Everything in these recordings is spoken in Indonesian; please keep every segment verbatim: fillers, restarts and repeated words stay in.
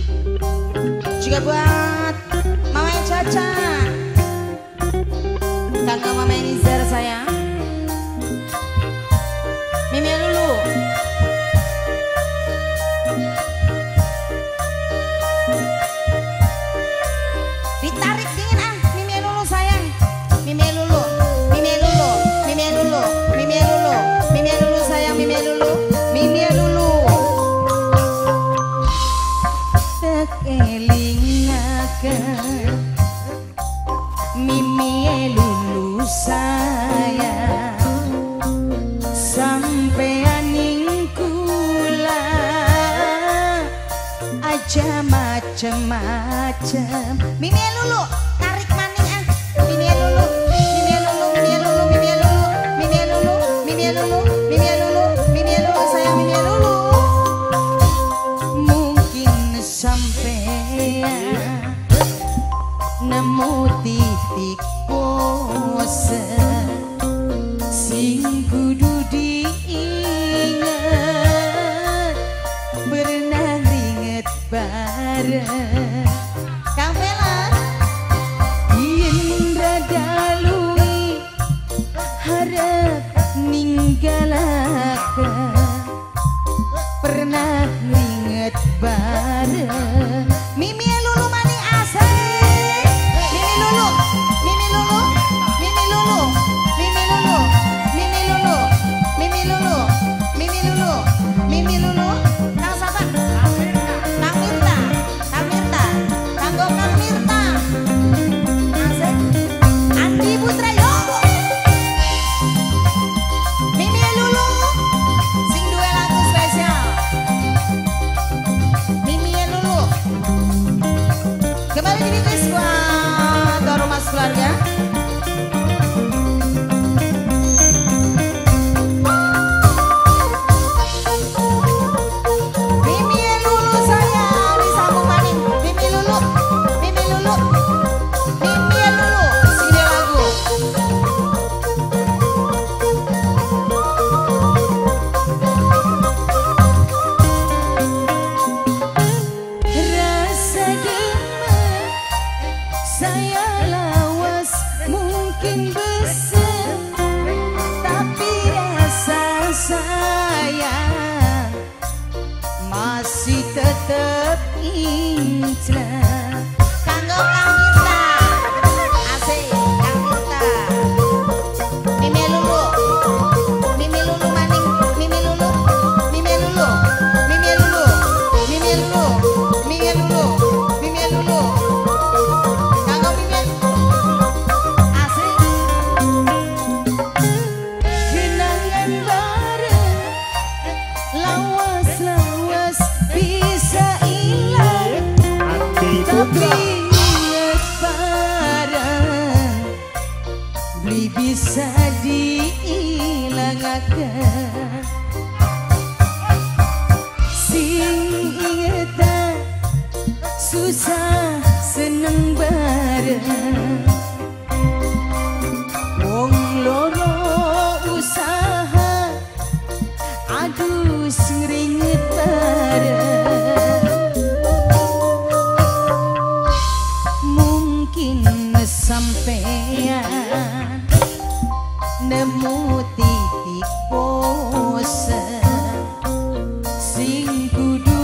Juga buat Mama Caca, kakak Mama Nizar sayang, Mimi Lulu. Ditarik dingin ah, Mimi Lulu sayang, Mimi Lulu, Mimi Lulu, Mimi Lulu, Mimi Lulu, Mimi Lulu sayang, Mimi Lulu, Mimi Lulu. Tekelingakan Mimi Lulu sayang, sampean ning kula aja macem-macem. Mimi Lulu tarik maning ah, Mimi Lulu, Mimi Lulu, Mimi Lulu, Mimi Lulu, Mimi Lulu, Mimi Lulu, Mimi Lulu, Mimi Lulu sayang, Mimi Lulu. Mungkin sampean nemu titik pose sing kudu diinget, berenang ringet bareng. Kang Pela yen rada luwi harap ninggalaken, pernah ringet bareng. Mimi Lulu maning asik, Mimi Lulu, Mimi Lulu, Mimi Lulu, Mimi Lulu, Mimi Lulu, Mimi Lulu, Mimi Lulu, Mimi Lulu. Kang sapa? Kang Mirta, Kang Mirta, kanggo Kang Mirta. Asik. Andi Putra yo. Mimi Lulu sing duwe lagu spesial. Mimi Lulu. Kembali di Bis buat Toro Mas keluarga. Mimi Lulu sayang, disambung maning. Mimi Lulu, Mimi Lulu, Mimi Lulu, sing dia lagu. Rasa gemet saya lawas mungkin besar, tapi rasa sayang masih tetap incelan. Kanggo Kang Mirta, asik Kang Mirta. Mimi Lulu, Mimi Lulu maning, Mimi Lulu, Mimi Lulu, Mimi Lulu, Mimi Lulu, Mimi Lulu, Mimi Lulu. Kanggo Mimi asik. Kenangan bareng lawas-lawas bisa hilang, tapi inget bareng beli bisa diilangakan. Sing ingetan susah seneng bareng, wong loro usaha aduh seringet bareng. Mungkin sampean nemu titik pose sing kudu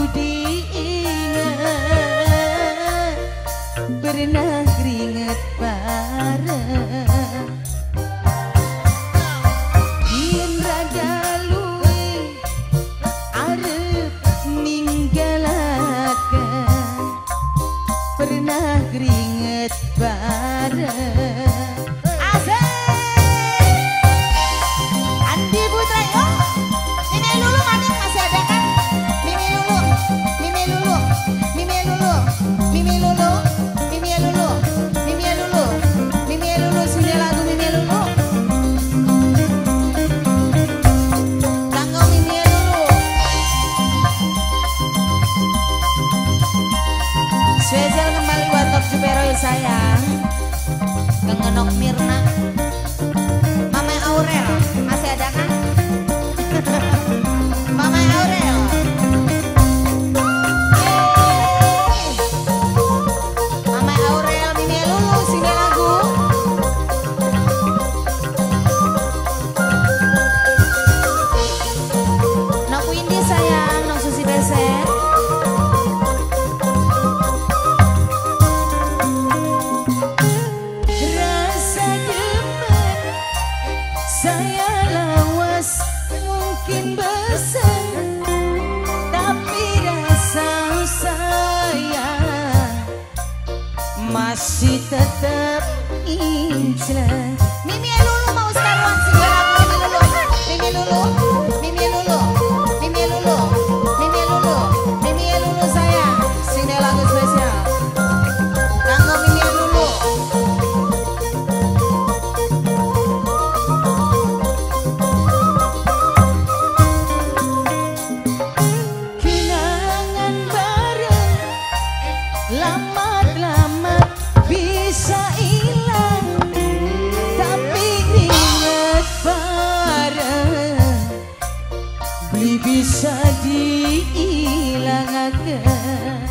diinget, pernah keringet bareng. Yen rada luwi arep ninggalaken, pernah keringet bareng. Asik. Andi Putra yo. Mimi Lulu maning masih ada kan? Mimi Lulu, Mimi Lulu, Mimi Lulu, Mimi Lulu, Mimi Lulu, Mimi Lulu, Mimi Lulu sudah lagu Mimi Lulu. Kanggo Mimi Lulu. Spesial kembali buat Top Jupero ya sayang. Kengenok Mirna, Mama Aurel masih ada kan? Mama Aurel. Yeay. sayang masih tetap incelan. Mimi Lulu mau sekarang segera Mimi Lulu, Mimi Lulu, Mimi Lulu, Mimi Lulu, Mimi Lulu, Mimi Lulu sayang, sini lagu spesial. Kanggo Mimi Lulu. Kenangan bareng lamat-lamat bisa hilang, tapi ingat bareng beli bisa dihilangkan.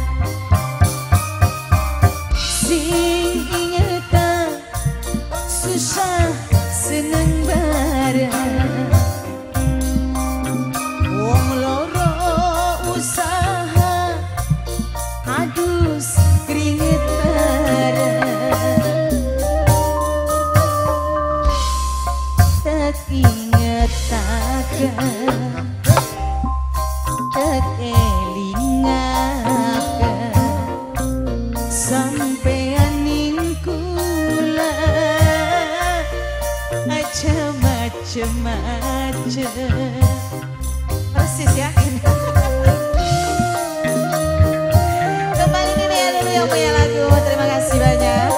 Sing ingetan susah seneng bareng, wong loro usaha adus keringet bareng. Tak inget takkan, tak elingakan sampean ning kula aja macem-macem. Persis ya. Kembali Mimi Lulu yang punya lagu. Terima kasih banyak.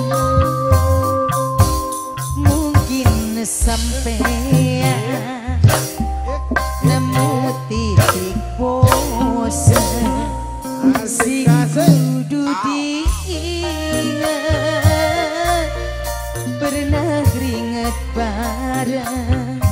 Mungkin sampean nemu titik bosan sing kudu diingat, pernah keringet bareng